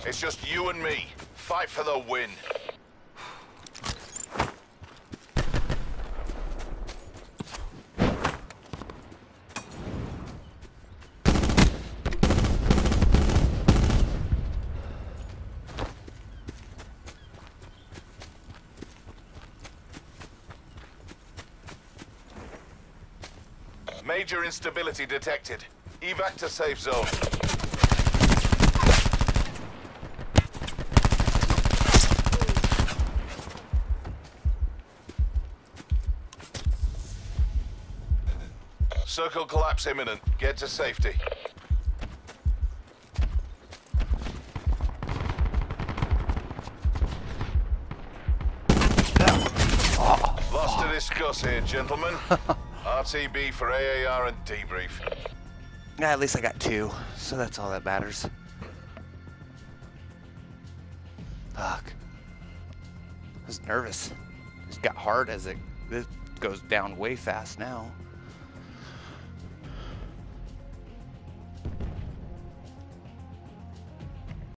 It's just you and me. Fight for the win. Major instability detected. Evac to safe zone. Circle collapse imminent. Get to safety. Lots to discuss here, gentlemen. RTB for AAR and debrief. Yeah, at least I got 2, so that's all that matters. Fuck. I was nervous. It got hard as this goes down way fast now.